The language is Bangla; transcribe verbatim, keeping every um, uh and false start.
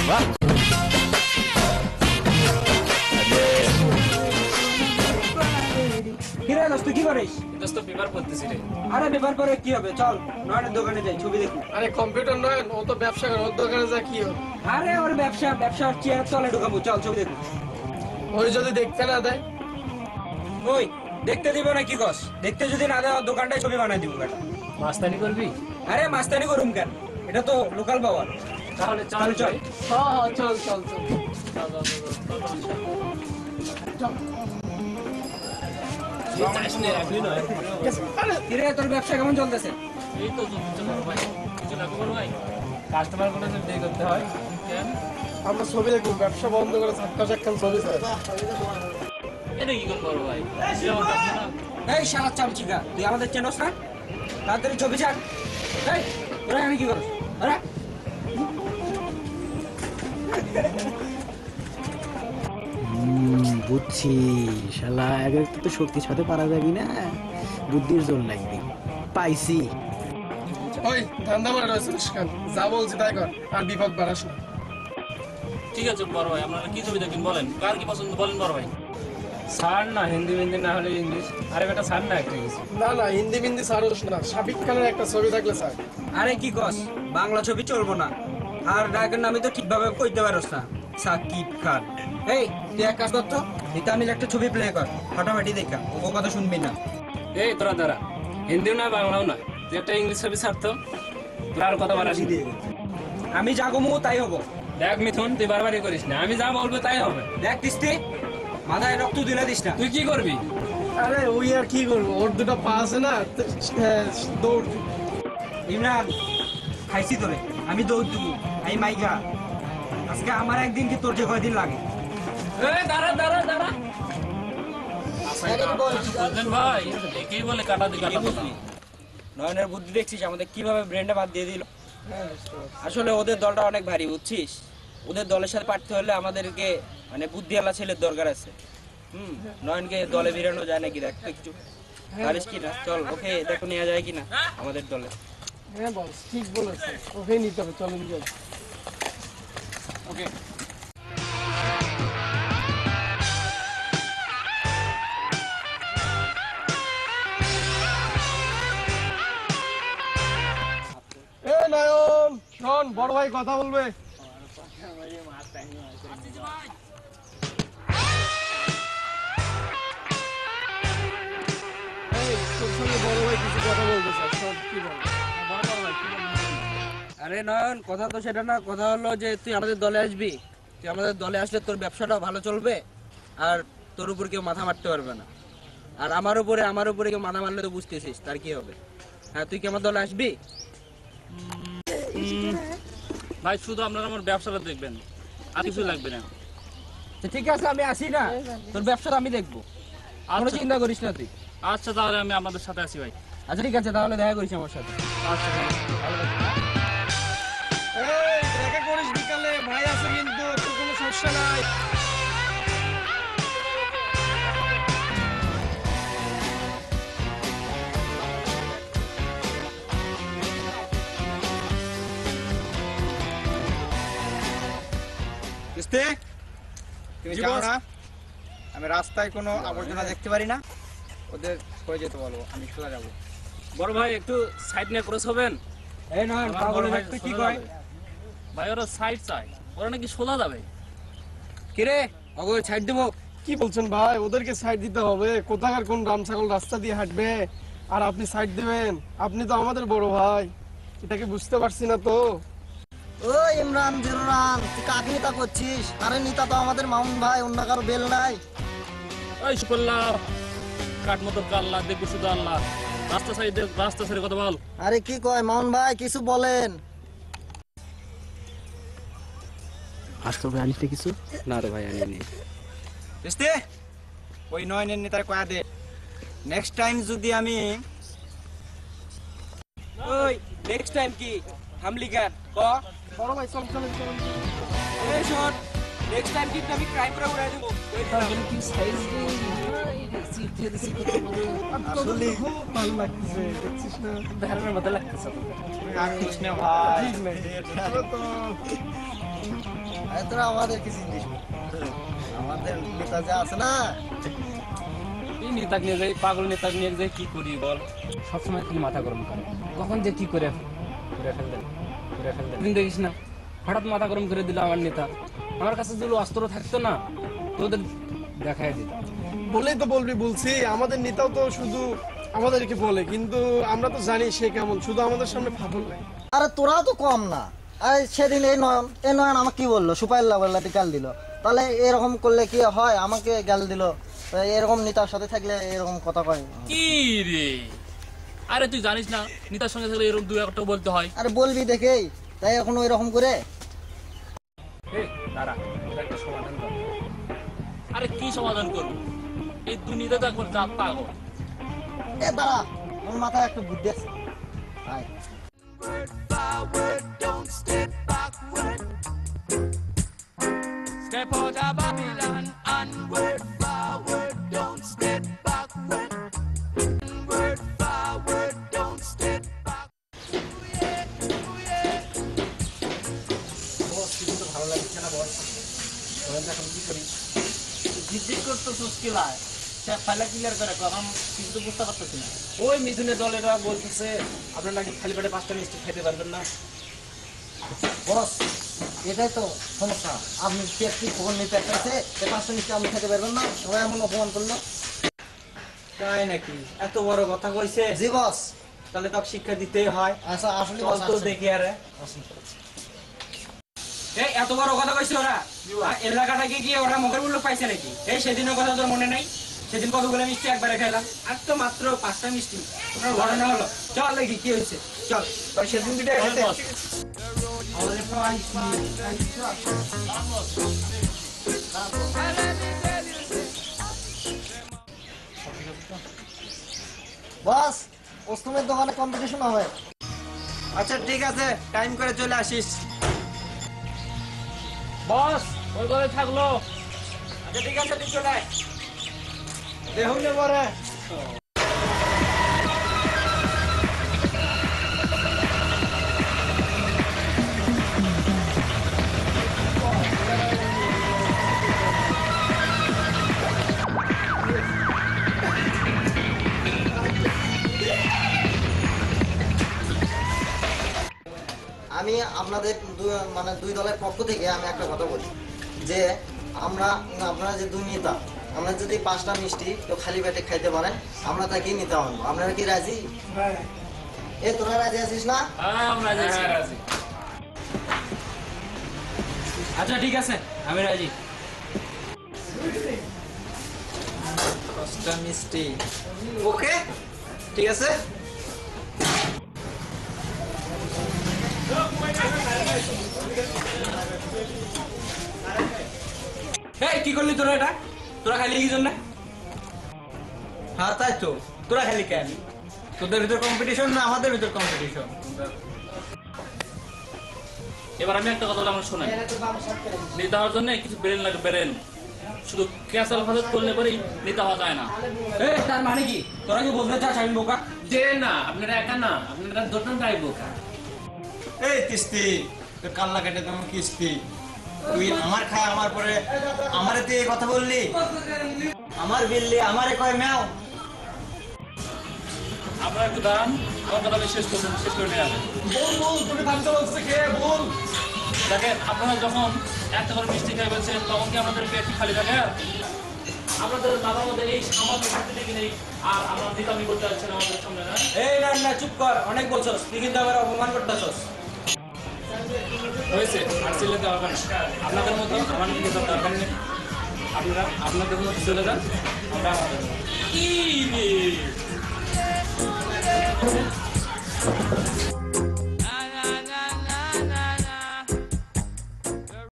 কিরে দোস্ত কি করিস? দোস্ত পেপার পড়তেছি রে। আরে পেপার পরে কি হবে, চল নয়নের দোকানে যাই, ছবি দেখি। আরে কম্পিউটার নয়, ও তো ব্যবসা করে, ওর দোকানে যা কি হবে? আরে ওর ব্যবসা ব্যবসা চেয়ার তলে ঢুকাবো, চল ছবি দেখি। ওই যদি দেখতে না দেয়? ওই দেখতে দিব না কি কস? দেখতে যদি না দেয় ওর দোকানটায় ছবি বানাই দিব বেটা। মাস্তানি করবি? আরে মাস্তানি করুম কেন, এটা তো লোকাল পাওয়ার। তাহলে চল চল হ্যাঁ হ্যাঁ চল চল চল কিরে তোর ব্যবসা কেমন চলতেছে? এই তো ভাই, কিছু লাগবে বড় ভাই? কাস্টমার কোনো যদি দেরি করতে হয় কেন? আমরা ছবি দেখব, ব্যবসা বন্ধ করে সাতটা চারখান ছবি চাই। এটা কি করবো বড় ভাই? এই শালা চামচিকা, তুই আমাদের চেনস না? তাড়াতাড়ি ছবি ছাড়। এই তোরা এখানে কি করছ? আরে বুঝছি, শালা একের তো শক্তি সাথে পারা যাবি না, বুদ্ধির জোর লাগবে। পাইছি। ওই ধান্দা মারা রয়েছিস কেন? যা বলছি তাই কর, আর বিপদ বাড়াস না। ঠিক আছে বড় ভাই, আপনারা কি ছবি দেখেন বলেন, কার কি পছন্দ বলেন বড় ভাই। সার না হিন্দি মিন্দি না হলে ইংলিশ। আরে বেটা সার না একটা কিছু। না না হিন্দি মিন্দি সারস না, সাবিক খানের একটা ছবি থাকলে স্যার। আরে কি কস, বাংলা ছবি চলবো না? আর নায়কের নামই তো ঠিকভাবে কইতে পারস না, সাকিব খান। এই তুই এক কাজ করতো, তুই তামিল একটা ছবি প্লে কর, ফাটাফাটি দেখা, ও কথা শুনবি না। এই তোরা দাঁড়া, হিন্দিও না বাংলাও না, তুই একটা ইংলিশ ছবি ছাড়তো, তোর আর কথা বলার আসি। আমি যা গমু তাই হবো। দেখ মিথুন, তুই বারবারই করিস না, আমি যা বলবো তাই হবে। দেখ তিস্তি, মাথায় রক্ত দিলে দিস না। তুই কি করবি? আরে ওই আর কি করবো, ওর দুটো পা আছে না, দৌড়। ইমরান খাইছি তোরে, আমি দৌড় দেবো, আমি মাইকা। আজকে আমার একদিন কি তোর যে কয়দিন লাগে? এই দাঁড়া দাঁড়া দাঁড়া, বুঝলেন ভাই, একেই বলে কাটা দি কাটা বুঝলি। নয়নের বুদ্ধি দেখছিস আমাদের কিভাবে ব্রেনটা বাদ দিয়ে দিল। আসলে ওদের দলটা অনেক ভারী, বুঝছিস? ওদের দলের সাথে পারতে হলে আমাদেরকে মানে বুদ্ধিওয়ালা ছেলের দরকার আছে। হুম, নয়নকে দলে বেরানো যায় নাকি, দেখ তো কিছু পারিস কিনা। চল ওকে দেখো নেওয়া যায় কিনা আমাদের দলে। হ্যাঁ বস, ঠিক বলেছে, ওকে নিতে হবে, চলেন যাই। ওকে এ নয়ন শোন, বড় ভাই কথা বলবে। এই, তোর সঙ্গে বড় ভাই কিছু কথা বলতে চাই, শোন কি বল। আরে নয়ন, কথা তো সেটা না, কথা হলো যে তুই আমাদের দলে আসবি। তুই আমাদের দলে আসলে তোর ব্যবসাটা ভালো চলবে, আর তোর উপর কেউ মাথা মারতে পারবে না। আর আমার উপরে আমার উপরে কেউ মাথা মারলে তো বুঝতেছিস তার কি হবে। হ্যাঁ, তুই কি আমার দলে আসবি? ভাই শুধু আপনারা আমার ব্যবসাটা দেখবেন, আর কিছু লাগবে না। ঠিক আছে, আমি আসি না, তোর ব্যবসাটা আমি দেখবো, কোনো চিন্তা করিস না তুই। আচ্ছা তাহলে আমি আপনাদের সাথে আছি ভাই। আচ্ছা ঠিক আছে, তাহলে দেখা করিস আমার সাথে। আচ্ছা এই দেখা করিস বিকালে, ভাই আছে কিন্তু, তোর কোনো সমস্যা নাই। তুমি জানো না আমি রাস্তায় কোনো আবর্জনা দেখতে পারি না, ওদের কয়ে যেতে বলবো, আমি সোজা যাবো। বড় ভাই একটু সাইড নিয়ে ক্রস হবেন। এই নয় পাগল ব্যক্তি কি কয়? ভাই ওরা সাইড চাই, ওরা নাকি সোজা যাবে। কিরে ওগো ছাইড দেবো? কি বলছেন ভাই, ওদেরকে সাইড দিতে হবে? কোথাকার কোন রাম ছাগল রাস্তা দিয়ে হাঁটবে আর আপনি সাইড দিবেন? আপনি তো আমাদের বড় ভাই, এটাকে বুঝতে পারছি না তো। ও ইমরান জিররান, তুই কাকে নেতা করছিস? আরে নেতা তো আমাদের মামুন ভাই, অন্য কারো বেল নাই। এই সুকল্লা কাঠ মতো কাল্লা দেখবো শুধু আল্লাহ, রাস্তা সাইডে রাস্তা সাইডে কথা বল। আরে কি কয় মামুন ভাই, কিছু বলেন। আজকাল ভাই আনিস কিছু? না রে ভাই আনিনি। বুঝতে ওই নয়নের নেতার কয়া দে, নেক্সট টাইম যদি আমি ওই নেক্সট টাইম কি হামলি কেন ক বড় ভাই চল চল চল। এই শোন, নেক্সট টাইম কিন্তু আমি ক্রাইম করে উড়াই দেবো। কি সাইজ রে, আসলে খুব ভালো লাগছে, দেখছিস না? ধারণার মতো লাগতেছে। আর কৃষ্ণ ভাই ঠিক নাই। আরে তোরা আমাদের কি চিন্তিস না। আমাদের নেতা যে আছে না, এই নেতাকে নিয়ে যাই, পাগল নেতাকে নিয়ে যাই, কি করি বল? সবসময় খালি মাথা গরম করে, কখন যে কি করে করে ফেলবেন করে ফেলবেন দিন দেখিস না, হঠাৎ মাথা গরম করে দিল আমার নেতা। আমার কাছে যদি অস্ত্র থাকতো না, তোদের দেখাই দিতাম। বলেই তো বলবি বলছি, আমাদের নেতাও তো শুধু আমাদেরকে বলে, কিন্তু আমরা তো জানি সে কেমন, শুধু আমাদের সামনে ফাটল নাই। আরে তোরাও তো কম না। আরে সেদিন এই নয়ন এই নয়ন আমাকে কি বললো, সুপাইল্লা বললাটি গাল দিল। তাহলে এরকম করলে কি হয়, আমাকে গাল দিল। তো এরকম নেতার সাথে থাকলে এরকম কথা কয়। কি রে, আরে তুই জানিস না নেতার সঙ্গে থাকলে এরকম দুই একটা বলতে হয়। আরে বলবি দেখেই, তাই এখন ওইরকম করে। এই দাঁড়া, তোর একটা সমাধান কর। আরে কি সমাধান করবো, এই দুনিয়াতে তো একবার জাত পাগল। এ দাঁড়া, আমার মাথায় একটা বুদ্ধি আছে। আয়। Step out of Babylon and word forward, don't step backward. Word forward, don't step back. ভালো লাগছে না বস, এখন কি করি? জিজ্ঞেস করতেছিস কি লাই ফাইলা ক্লিয়ার করে কখন কিন্তু বুঝতে পারতেছি না। ওই মিথুনের দলেরা বলতেছে আপনার নাকি খালি পেটে পাঁচটা মিষ্টি খেতে পারবেন না। বস, এটাই তো সমস্যা। আপনি কি একটি খবর নিতে চাইছে, যে পাঁচটা মিষ্টি আপনি খেতে পারবেন না, সবাই এমন অপমান করলো। তাই নাকি? এত বড় কথা কইছে? জি বস। তাহলে তো শিক্ষা দিতেই হয়। আচ্ছা আসলে চল বস তো আসছে। দেখি আরে। এই এত বড় কথা কইছে ওরা, আর এলাকাটাকে কি ওরা মুখের মূল্য পাইছে নাকি? এই সেদিনের কথা তোর মনে নাই? সেদিন কতগুলো মিষ্টি একবারে খেলাম, আর তো মাত্র পাঁচটা মিষ্টি। কোনো ঘটনা হলো? চল দেখি কি হয়েছে, চল। ওই সেদিন দুটো খেতে আমাদের পাইছি। বস, ওস্তুমের দোকানে কম্পিটিশন হবে। আচ্ছা ঠিক আছে, টাইম করে চলে আসিস। বস ওই ঘরে থাকলো। আচ্ছা ঠিক আছে, তুই চলে আয়। দেখুন নে পরে। আমি আপনাদের দু- মানে দুই দলের পক্ষ থেকে আমি একটা কথা বলি, যে আমরা আপনারা যে দুই নেতা, আমরা যদি পাঁচটা মিষ্টি কেউ খালি পেটে খাইতে পারেন, আমরা তাকে নিতে পারবো। আপনারা কি রাজি? এ তোরা রাজি আছিস না? হ্যাঁ আমরা যাচ্ছি। আচ্ছা ঠিক আছে, আমি রাজি। পাঁচটা মিষ্টি, ওকে ঠিক আছে। এই কি করলি তোরা এটা? তোরা খালি কি জন্য? হ্যাঁ তাই তো, তোরা খালি কেন? তোদের ভিতর কম্পিটিশন না আমাদের ভিতর কম্পিটিশন? এবার আমি একটা কথা বলে আমার শোনাই, নেতা হওয়ার জন্য কিছু ব্রেন লাগে, ব্রেন। শুধু ক্যাসাল ফাজাত করলে পরেই নেতা হওয়া যায় না। এই তার মানে কি? তোরা কি বলতে চাস আমি বোকা? যে না, আপনারা একা না, আপনারা দুজনটাই বোকা। এই কিস্তি তোর কাল্লা কেটে তোমার কিস্তি, তুই আমার খায় আমার পরে আমারে তুই এই কথা বললি, আমার বিল্লি আমারে কয় ম্যাও। আপনারা একটু দাঁড়ান, আমার কথা আমি শেষ করবো, শেষ করে নিয়ে আসেন। দেখেন আপনারা যখন একটা করে মিষ্টি খেয়ে বলছেন, তখন কি আমাদের পেট খালি থাকে? আপনাদের মাথার মধ্যে এই সামান্য শক্তি কি নেই? আর আমরা নেতামি করতে যাচ্ছেন আমাদের সামনে না? এই না না চুপ কর, অনেক বলছস, তুই কিন্তু আমার অপমান করতেছস। হয়েছে, আর চিল্লাতে হবে না। আপনাদের মতো আমার নেতার দরকার নেই। আপনারা আপনাদের মতো চলে যান, আমরা আমাদের মতো। কি রে